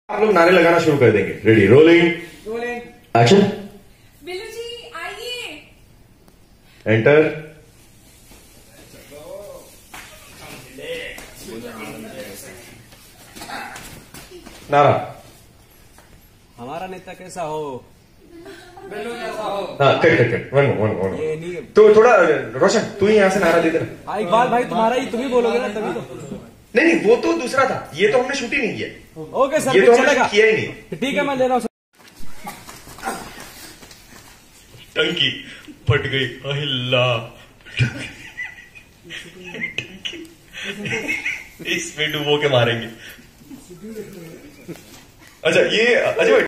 आप लोग नारे लगाना शुरू कर देंगे। Ready, rolling, action. Billu ji आइए। एंटर। नारा। हमारा नेता कैसा हो, हाँ, कट वन। ये नहीं। तो थोड़ा रोशन, तू ही यहाँ से नारा दे देना। हाँ, इकबाल भाई तुम्हारा ही, तुम ही बोलोगे ना तभी तो। नहीं, वो तो दूसरा था, ये तो हमने शूट ही नहीं किया। ओके सर, ये फिर तो हमने चलेगा। किया ही नहीं। ठीक है, मैं ले रहा हूँ। टंकी फट गई, अहिल्ला। इसमें डुबो के मारेंगे। अच्छा, ये अच्छा